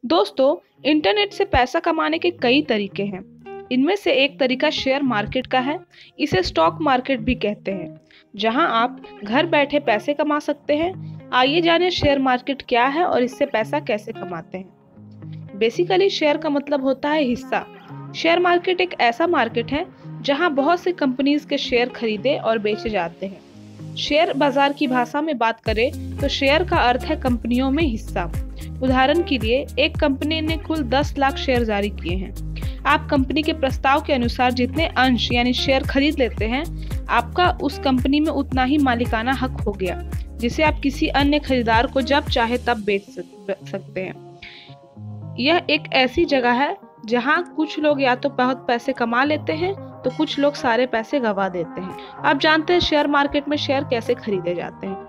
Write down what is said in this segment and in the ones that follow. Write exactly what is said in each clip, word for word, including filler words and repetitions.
दोस्तों, इंटरनेट से पैसा कमाने के कई तरीके हैं। इनमें से एक तरीका शेयर मार्केट का है। इसे स्टॉक मार्केट भी कहते हैं, जहां आप घर बैठे पैसे कमा सकते हैं। आइए जानें शेयर मार्केट क्या है और इससे पैसा कैसे कमाते हैं। बेसिकली शेयर का मतलब होता है हिस्सा। शेयर मार्केट एक ऐसा मार्केट है जहां बहुत सी कंपनीज के शेयर खरीदे और बेचे जाते हैं। शेयर बाजार की भाषा में बात करें तो शेयर का अर्थ है कंपनियों में हिस्सा। उदाहरण के लिए एक कंपनी ने कुल दस लाख शेयर जारी किए हैं। आप कंपनी के प्रस्ताव के अनुसार जितने अंश यानी शेयर खरीद लेते हैं, आपका उस कंपनी में उतना ही मालिकाना हक हो गया, जिसे आप किसी अन्य खरीदार को जब चाहे तब बेच सकते हैं। यह एक ऐसी जगह है जहां कुछ लोग या तो बहुत पैसे कमा लेते हैं तो कुछ लोग सारे पैसे गंवा देते हैं। अब जानते हैं शेयर मार्केट में शेयर कैसे खरीदे जाते हैं।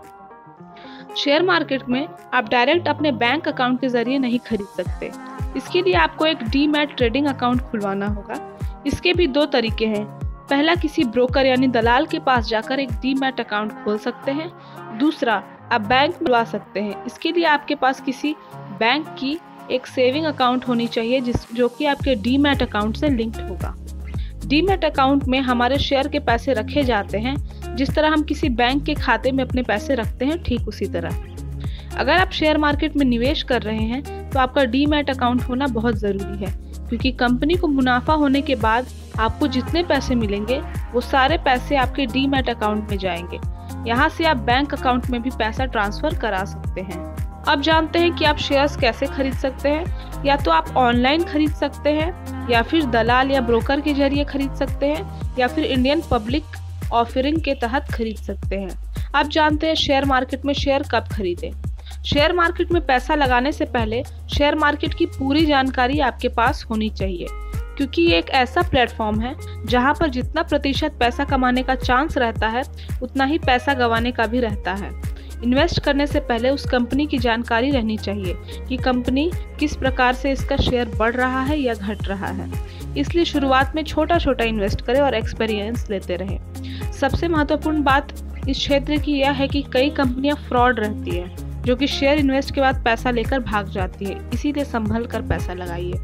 शेयर मार्केट में आप डायरेक्ट अपने बैंक अकाउंट के जरिए नहीं खरीद सकते। इसके लिए आपको एक डीमैट ट्रेडिंग अकाउंट खुलवाना होगा। इसके भी दो तरीके हैं। पहला, किसी ब्रोकर यानी दलाल के पास जाकर एक डीमैट अकाउंट खोल सकते हैं। दूसरा, आप बैंक में खुलवा सकते हैं। इसके लिए आपके पास किसी बैंक की एक सेविंग अकाउंट होनी चाहिए जिस जो कि आपके डीमैट अकाउंट से लिंक्ड होगा। डीमैट अकाउंट में हमारे शेयर के पैसे रखे जाते हैं, जिस तरह हम किसी बैंक के खाते में अपने पैसे रखते हैं, ठीक उसी तरह। अगर आप शेयर मार्केट में निवेश कर रहे हैं तो आपका डीमैट अकाउंट होना बहुत ज़रूरी है, क्योंकि कंपनी को मुनाफा होने के बाद आपको जितने पैसे मिलेंगे वो सारे पैसे आपके डीमैट अकाउंट में जाएंगे। यहाँ से आप बैंक अकाउंट में भी पैसा ट्रांसफ़र करा सकते हैं। अब जानते हैं कि आप शेयर्स कैसे खरीद सकते हैं। या तो आप ऑनलाइन खरीद सकते हैं, या फिर दलाल या ब्रोकर के जरिए खरीद सकते हैं, या फिर इंडियन पब्लिक ऑफरिंग के तहत खरीद सकते हैं। अब जानते हैं शेयर मार्केट में शेयर कब खरीदें। शेयर मार्केट में पैसा लगाने से पहले शेयर मार्केट की पूरी जानकारी आपके पास होनी चाहिए, क्योंकि ये एक ऐसा प्लेटफॉर्म है जहां पर जितना प्रतिशत पैसा कमाने का चांस रहता है, उतना ही पैसा गंवाने का भी रहता है। इन्वेस्ट करने से पहले उस कंपनी की जानकारी रहनी चाहिए कि कंपनी किस प्रकार से इसका शेयर बढ़ रहा है या घट रहा है। इसलिए शुरुआत में छोटा छोटा इन्वेस्ट करें और एक्सपीरियंस लेते रहें। सबसे महत्वपूर्ण बात इस क्षेत्र की यह है कि कई कंपनियां फ्रॉड रहती है, जो कि शेयर इन्वेस्ट के बाद पैसा लेकर भाग जाती है। इसीलिए संभल कर पैसा लगाइए।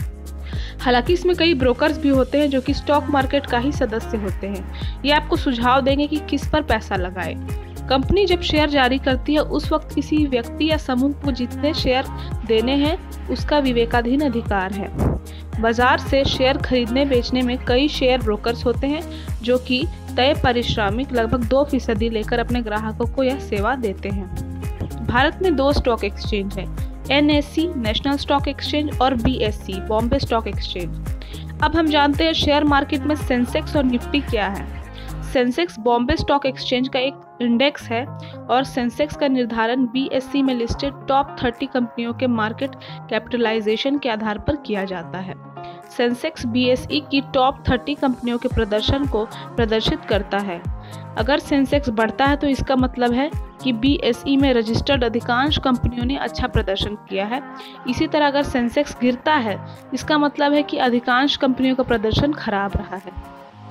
हालांकि इसमें कई ब्रोकर्स भी होते हैं जो कि स्टॉक मार्केट का ही सदस्य होते हैं। ये आपको सुझाव देंगे कि किस पर पैसा लगाएं। कंपनी जब शेयर जारी करती है उस वक्त किसी व्यक्ति या समूह को जितने शेयर देने हैं उसका विवेकाधीन अधिकार है। बाजार से शेयर खरीदने बेचने में कई शेयर ब्रोकर्स होते हैं जो कि तय पारिश्रमिक लगभग दो फीसदी लेकर अपने ग्राहकों को यह सेवा देते हैं। भारत में दो स्टॉक एक्सचेंज हैं, N S C national stock exchange और B S C Bombay stock exchange. अब हम जानते हैं शेयर मार्केट में सेंसेक्स और निफ्टी क्या है। सेंसेक्स बॉम्बे स्टॉक एक्सचेंज का एक इंडेक्स है और सेंसेक्स का निर्धारण बी एस ई में लिस्टेड टॉप तीस कंपनियों के मार्केट कैपिटलाइजेशन के आधार पर किया जाता है। सेंसेक्स बी एस ई की टॉप तीस कंपनियों के प्रदर्शन को प्रदर्शित करता है। अगर सेंसेक्स बढ़ता है तो इसका मतलब है कि बी एस ई में रजिस्टर्ड अधिकांश कंपनियों ने अच्छा प्रदर्शन किया है। इसी तरह अगर सेंसेक्स गिरता है, इसका मतलब है कि अधिकांश कंपनियों का प्रदर्शन खराब रहा है।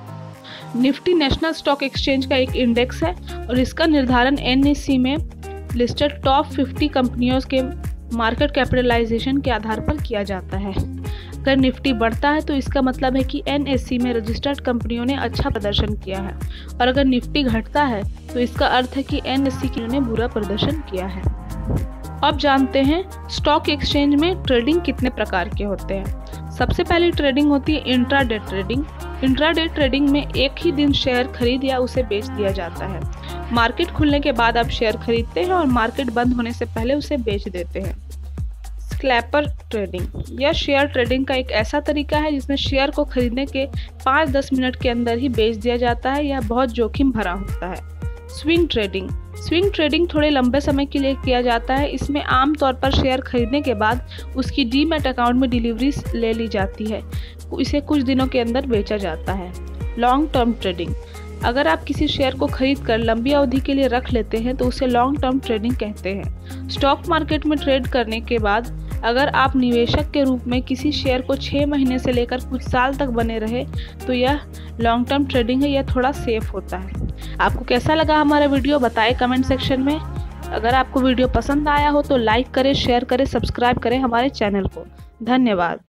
निफ्टी नेशनल स्टॉक एक्सचेंज का एक इंडेक्स है और इसका निर्धारण एन एस सी में लिस्टेड टॉप पचास कंपनियों के मार्केट कैपिटलाइजेशन के आधार पर किया जाता है। अगर निफ्टी बढ़ता है तो इसका मतलब है कि एन एस सी में रजिस्टर्ड कंपनियों ने अच्छा प्रदर्शन किया है, और अगर निफ्टी घटता है तो इसका अर्थ है कि एन एस सी की ने बुरा प्रदर्शन किया है। अब जानते हैं स्टॉक एक्सचेंज में ट्रेडिंग कितने प्रकार के होते हैं। सबसे पहली ट्रेडिंग होती है इंट्राडे ट्रेडिंग। इंट्राडे ट्रेडिंग में एक ही दिन शेयर खरीद या उसे बेच दिया जाता है। मार्केट खुलने के बाद आप शेयर खरीदते हैं और मार्केट बंद होने से पहले उसे बेच देते हैं। स्कैल्पर ट्रेडिंग, यह शेयर ट्रेडिंग का एक ऐसा तरीका है जिसमें शेयर को खरीदने के पाँच दस मिनट के अंदर ही बेच दिया जाता है। यह बहुत जोखिम भरा होता है। स्विंग ट्रेडिंग, स्विंग ट्रेडिंग थोड़े लंबे समय के लिए किया जाता है। इसमें आमतौर पर शेयर खरीदने के बाद उसकी डीमैट अकाउंट में डिलीवरी ले ली जाती है। इसे कुछ दिनों के अंदर बेचा जाता है। लॉन्ग टर्म ट्रेडिंग, अगर आप किसी शेयर को खरीद कर लंबी अवधि के लिए रख लेते हैं तो उसे लॉन्ग टर्म ट्रेडिंग कहते हैं। स्टॉक मार्केट में ट्रेड करने के बाद अगर आप निवेशक के रूप में किसी शेयर को छः महीने से लेकर कुछ साल तक बने रहे तो यह लॉन्ग टर्म ट्रेडिंग है। यह थोड़ा सेफ होता है। आपको कैसा लगा हमारा वीडियो बताएं कमेंट सेक्शन में। अगर आपको वीडियो पसंद आया हो तो लाइक करें, शेयर करें, सब्सक्राइब करें हमारे चैनल को। धन्यवाद।